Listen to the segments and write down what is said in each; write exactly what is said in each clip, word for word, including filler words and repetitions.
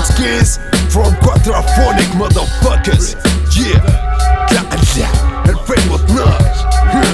skis from quadraphonic motherfuckers. Yeah, تلعب ألفين واثناشر.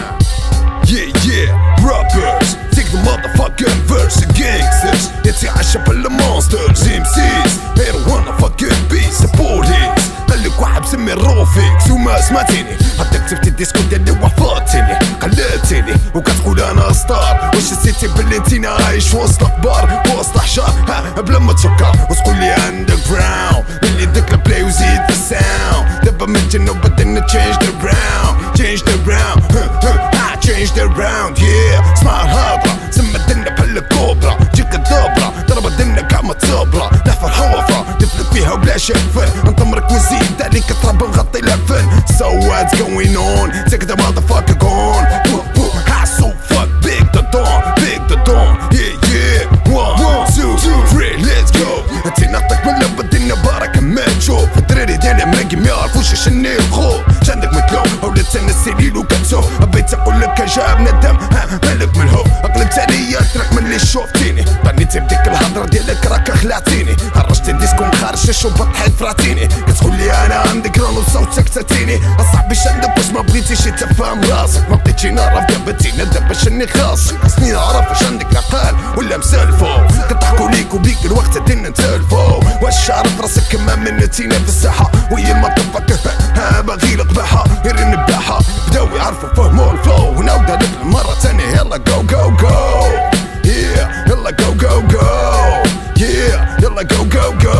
Yeah yeah rappers take the motherfucking verse. Gangsters يتعشى بالمونسترز. إم سيز they don't wanna fucking be supporters. قالك واحد مسمي الروفيكس وما سمعتيني. حتى كتبت الديسكو ديالي وحفظتيني قلدتيني وكتقول انا ستار. واش نسيتي بلي انتينا عايش وسط اخبار وسط حشار ها بلا ما تفكر وتقول لي اندر جراوند اللي ديك البلاي وزيد في الساوند. دابا من الجنة وبدلنا تشينج ذا راوند تشينج ذا راوند ها تشينج ذا راوند. يا اسمع الهضرة سما الدنيا بحال الكوبرا تجيك الدبرة ضربة الدنيا كاع متصبرة نحفر حفرة تفلت فيها وبلا شفن نطمرك ونزيد عليك تراب نغطي لفن. So what's going on? Take the motherfucker gone. Woo woo ha so fuck big the dawn big the dawn. Yeah yeah one two three let's go. انتي نطق من لب الدنيا بركة ما تشوف الدراري ديالي ماكي ما يعرفوش شني الخوف. شندك متلوم ولات تنسيني لو كتسوف بغيت نقول لك جاب ندم ها مالك من هو قلبت عليا تراك من اللي شوفتيني ضنيتي بديك الهضرة ديالك راك خلعتيني. هرجتي الديسكو مخارج الشوب طحيت فراتيني كتقول لي انا عندي كرون وصوتك تاتيني. اصاحبي شندك واش ما بغيتيش تفهم راسك ما بقيتش نعرف دابا تينا دابا شني خاصك. خاصني نعرف واش عندك عقال ولا مسالفو كضحكوا ليك وبيك الوقت دينا نتالفو. واش عارف راسك كما من تينا في الساحة وهي المطبك ها باغي القباحة غير النباحة بداو يعرفوا فهموا الفلو ونعاودها لك المرة تانية. يلا جو جو جو yeah يلا جو جو جو yeah يلا جو جو جو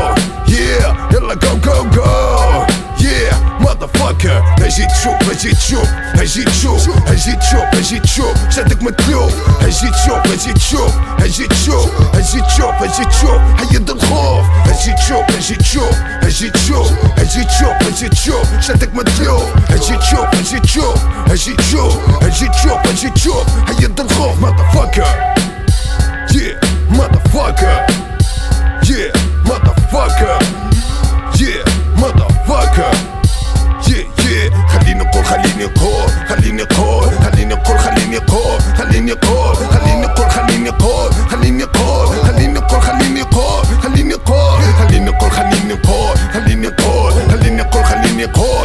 yeah يلا جو جو جو yeah motherfucker. اجي تشوف اجي تشوف اجي تشوف اجي تشوف اجي تشوف شادك متلوف. اجي تشوف اجي تشوف اجي تشوف اجي تشوف اجي تشوف حيد الخوف. اجي تشوف اجي تشوف اجي تشوف اجي تشوف اجي تشوف شادك متلوف. اجي تشوف اجي تشوف اجي تشوف اجي تشوف اجي تشوف حيد الخوف motherfucker. Yeah motherfucker yeah motherfucker yeah motherfucker yeah yeah. خليني نقول خليني نقول خليني نقول خليني نقول خليني نقول خليني نقول خليني نقول خليني نقول خليني نقول خليني نقول خليني نقول خليني نقول خليني نقول خليني نقول خليني نقول خليني نقول خليني نقول